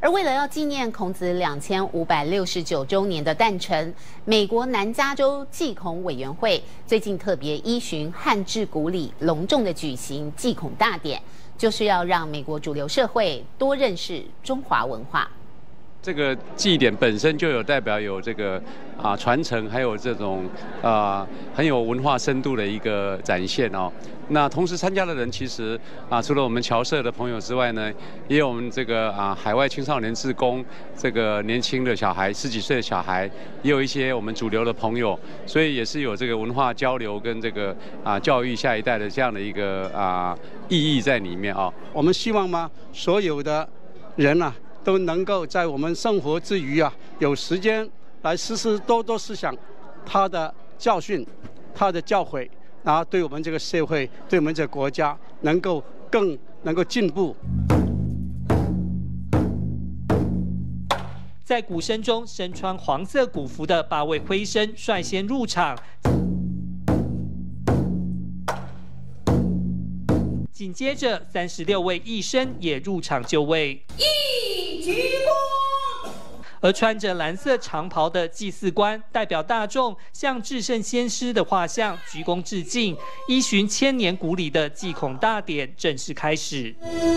而为了要纪念孔子2569周年的诞辰，美国南加州祭孔委员会最近特别依循汉制古礼，隆重的举行祭孔大典，就是要让美国主流社会多认识中华文化。 这个祭典本身就有代表有这个传承，还有这种很有文化深度的一个展现哦。那同时参加的人其实除了我们侨社的朋友之外呢，也有我们这个海外青少年志工，这个年轻的小孩10几岁的小孩，也有一些我们主流的朋友，所以也是有这个文化交流跟这个教育下一代的这样的一个意义在里面啊。 我们希望嘛，所有的人都能够在我们生活之余有时间来时时多多思想他的教训、他的教诲，然后对我们这个社会、对我们这个国家更能够进步。 在鼓声中，身穿黄色古服的8位徽绅率先入场。 紧接着，36位义绅也入场就位，一鞠躬。而穿着蓝色长袍的祭祀官代表大众向至圣先师的画像鞠躬致敬，依循千年古礼的祭孔大典正式开始。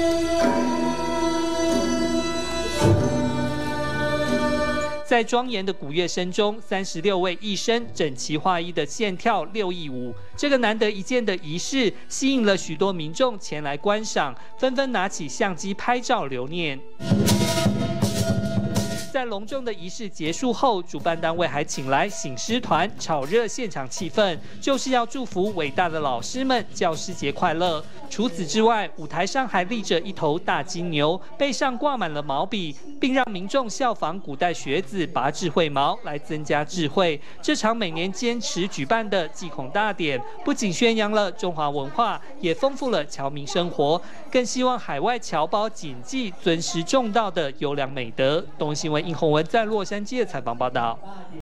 在庄严的鼓乐声中，36位义绅整齐划一的献跳6义舞，这个难得一见的仪式吸引了许多民众前来观赏，纷纷拿起相机拍照留念。 在隆重的仪式结束后，主办单位还请来醒狮团，炒热现场气氛，就是要祝福伟大的老师们教师节快乐。除此之外，舞台上还立着一头大金牛，背上挂满了毛笔，并让民众效仿古代学子拔智慧毛来增加智慧。这场每年坚持举办的祭孔大典，不仅宣扬了中华文化，也丰富了侨民生活，更希望海外侨胞谨记尊师重道的优良美德。东新闻殷宏文在洛杉矶的采访报道。